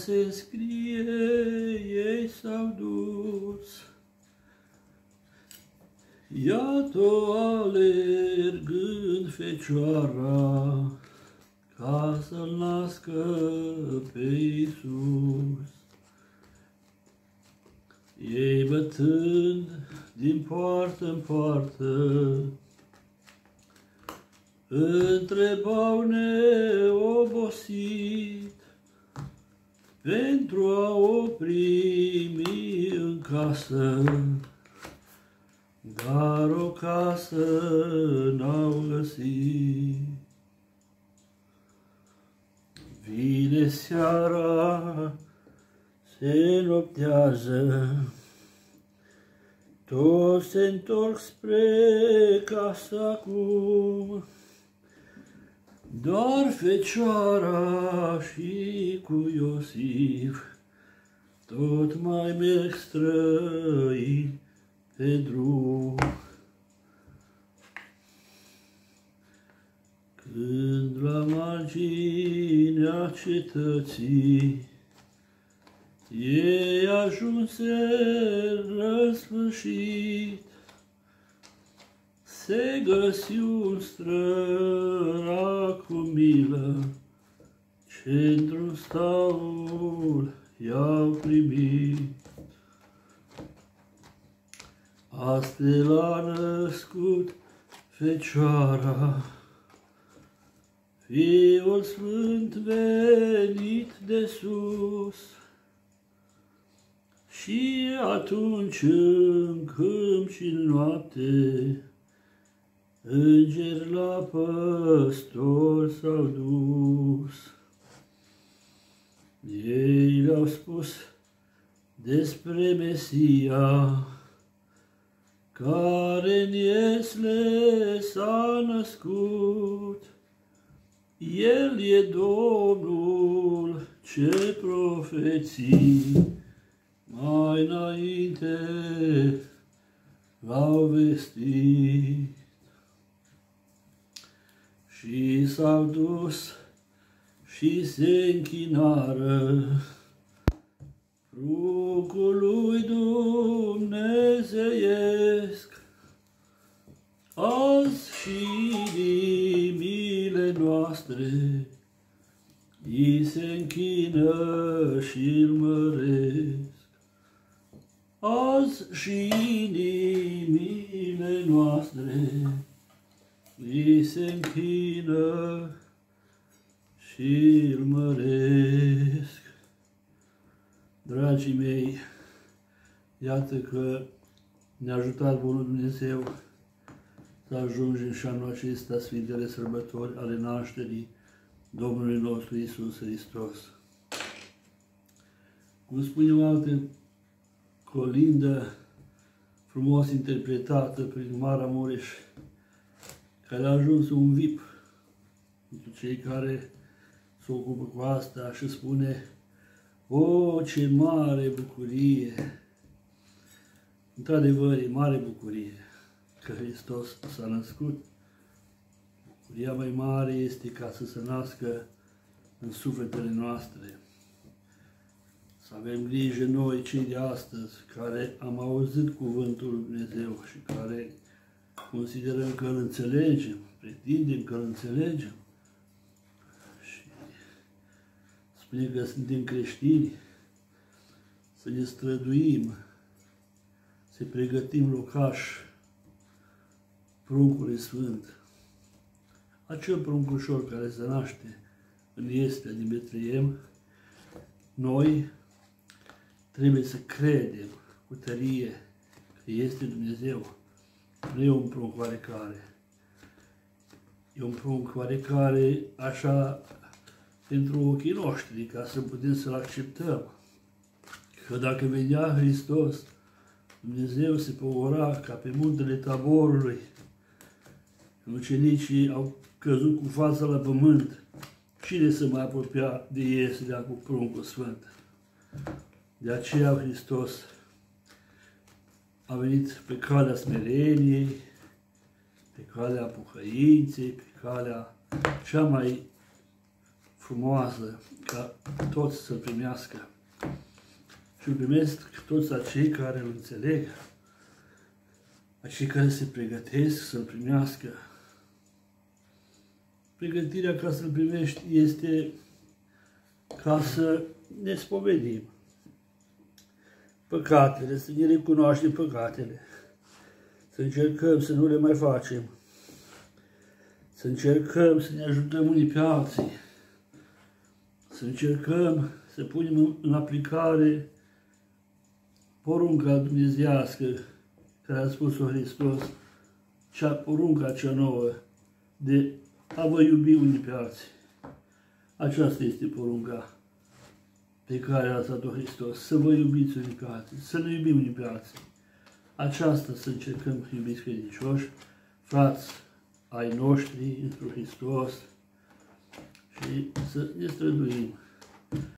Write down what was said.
se scrie, ei s-au dus. Iată alergând Fecioara, ca să-L nască pe Iisus. Ei bătând din poartă în poartă, întrebau neobosit, pentru a o primi în casă, dar o casă n-au găsit. Vine seara, se noptează, toți se întorc spre casă acum, doar Fecioara și cu Iosif tot mai merg străini pe drum. Când la marginea cetății ei ajunseră în sfârșit, se găsi un străra cu milă, ce într-un staul i-au primit. Astfel l-a născut Fecioara, Fiul Sfânt venit de sus. Și atunci în câmp și în noapte, îngeri la păstori s-au dus. Ei le-au spus despre Mesia, care în Iesle s-a născut. El e Domnul ce profeții mai înainte l-au vestit. Și s-au dus și se închinară pruncului dumnezeiesc. Azi și inimile noastre i se închină și-l măresc. Azi și inimile noastre i se închină și-l măresc. Dragii mei, iată că ne-a ajutat Bunul Dumnezeu să ajungem și anul acesta Sfintele Sărbători ale nașterii Domnului nostru Iisus Hristos. Cum spune o altă colindă frumos interpretată prin Mara Mureș, care a ajuns un VIP pentru cei care se ocupă cu asta și spune: o, ce mare bucurie! Într-adevăr, e mare bucurie că Hristos s-a născut. Bucuria mai mare este ca să se nască în sufletele noastre. Să avem grijă noi, cei de astăzi, care am auzit cuvântul lui Dumnezeu și care considerăm că îl înțelegem, pretindem că îl înțelegem și spune că suntem creștini, să ne străduim, să pregătim locaș pruncului Sfânt, acel pruncușor care se naște în Iestea din Betleem. Noi trebuie să credem cu tărie că este Dumnezeu. Nu e un prunc oarecare. E un prunc oarecare așa pentru ochii noștri, ca să putem să-L acceptăm. Că dacă venea Hristos, Dumnezeu se pogora ca pe muntele Taborului. Ucenicii au căzut cu fața la pământ. Cine se mai apropia de Ieslea cu pruncul Sfânt? De aceea Hristos a venit pe calea smereniei, pe calea pocăinței, pe calea cea mai frumoasă ca toți să-L primească. Și îl primesc toți acei care îl înțeleg, acei care se pregătesc să-L primească. Pregătirea ca să-L primești este ca să ne spovedim păcatele, să ne recunoaștem păcatele, să încercăm să nu le mai facem, să încercăm să ne ajutăm unii pe alții, să încercăm să punem în aplicare porunca dumnezeiască care a spus-o Hristos, porunca cea nouă de a vă iubi unii pe alții. Aceasta este porunca pe care a dat-o Hristos, să vă iubiți unii pe alții, să ne iubim unii pe alții. Aceasta să încercăm, iubiți credincioși, frați ai noștri într Hristos, și să ne străduim